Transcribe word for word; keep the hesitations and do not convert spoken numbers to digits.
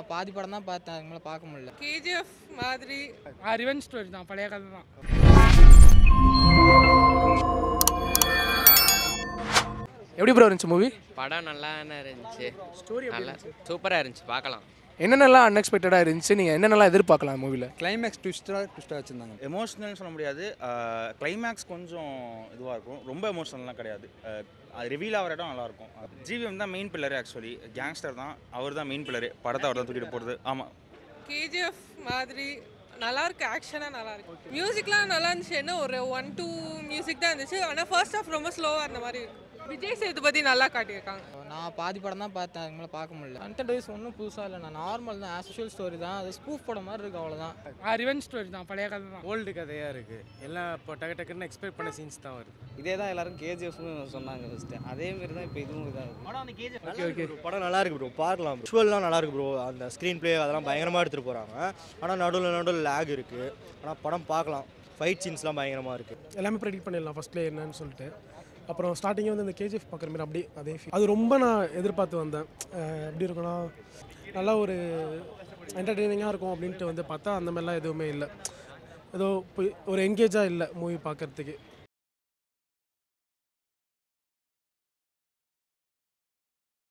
நான் பாதி படம் தான் பார்த்தேன், அதுக்கு மேலே பார்க்க முடியல. கேஜிஎஃப் மாதிரி ரிவெஞ்ச் ஸ்டோரி தான், பழைய கதை தான். எப்படி ப்ரோ இருந்துச்சு மூவி? படம் நல்லா இருந்துச்சு. ஸ்டோரி நல்லா சூப்பராக இருந்துச்சு, பார்க்கலாம். என்னென்னலாம் அன்எக்ஸ்பெக்டடாக இருந்துச்சு, நீங்கள் என்னென்னலாம் எதிர்பார்க்கலாம் மூவியில்? கிளைமேக்ஸ் ட்விஸ்ட்டாக ட்விஸ்ட்டாக வச்சுருந்தாங்க. எமோஷ்னல்னு சொல்ல முடியாது, கிளைமேக்ஸ் கொஞ்சம் இதுவாக இருக்கும், ரொம்ப எமோஷ்னல்லாம் கிடையாது. அது ரிவீல் ஆகிற இடம் நல்லாயிருக்கும். ஜிவிஎம் தான் மெயின் பில்லரு, ஆக்சுவலி கேங்ஸ்டர் தான், அவர் தான் மெயின் பில்லரு, படத்தை அவர் தான் தூக்கிட்டு போகிறது. ஆமாம், கேஜிஎஃப் மாதிரி நல்லா இருக்கு, ஆக்ஷனாக நல்லா இருக்கு. மியூசிக்லாம் நல்லா இருந்துச்சு, என்ன ஒரு ஒன் டூ மியூசிக் தான் இருந்துச்சு. ஆனால் ஃபர்ஸ்ட் ஆஃப் ரொம்ப ஸ்லோவாக இருந்த மாதிரி இருக்கு. விஜய் சேதுபதி நல்லா காட்டியிருக்காங்க. நான் பாதி படம் தான் பார்த்தேன், அதுக்கு மேலே பார்க்க முடியல. கண்டென்ட் வைஸ் ஒன்றும் புதுசாக இல்லை, நான் நார்மல் தான், ஆஸ் யூஷுவல் ஸ்டோரி தான். அது ஸ்பூஃப் படம் மாதிரி இருக்குது, அவ்வளோதான். ரிவெஞ்ச் ஸ்டோரி தான், பழைய கதை தான். ஓல்டு கதையாக இருக்குது, எல்லாம் இப்போ டக்கு டக்குன்னு எக்ஸ்பெக்ட் பண்ண சீன்ஸ் தான் வருது. இதே தான் எல்லாரும் கேஜிஎஃப்னு சொன்னாங்க ஃபஸ்ட்டு, அதேமாரி தான் இப்போ இதுவும் இதாக இருக்குது. ஓகே ஓகே படம் நல்லா இருக்குது ப்ரோ, பார்க்கலாம். விஷுவல்லாம் நல்லா இருக்குது ப்ரோ, அந்த ஸ்க்ரீன் ப்ளே அதெல்லாம் பயங்கரமாக எடுத்துகிட்டு போகிறாங்க. ஆனால் நடுவில் நடுவில் லேக் இருக்குது, ஆனால் படம் பார்க்கலாம். ஃபைட் சீன்ஸ்லாம் பயங்கரமாக இருக்குது. எல்லாமே ப்ரெடிக்ட் பண்ணிடலாம் ஃபஸ்ட்லேயே என்னன்னு சொல்லிட்டு. அப்புறம் ஸ்டார்டிங்கே வந்து இந்த கேஜிஎஃப் பார்க்குற மாதிரி அப்படி அதே ஃபீல். அது ரொம்ப நான் எதிர்பார்த்து வந்தேன். எப்படி இருக்குன்னா நல்லா ஒரு என்டர்டெய்னிங்காக இருக்கும் அப்படின்ட்டு வந்து பார்த்தா அந்த மாதிரிலாம் எதுவுமே இல்லை. ஏதோ ஒரு என்கேஜாக இல்லை மூவி பார்க்குறதுக்கு.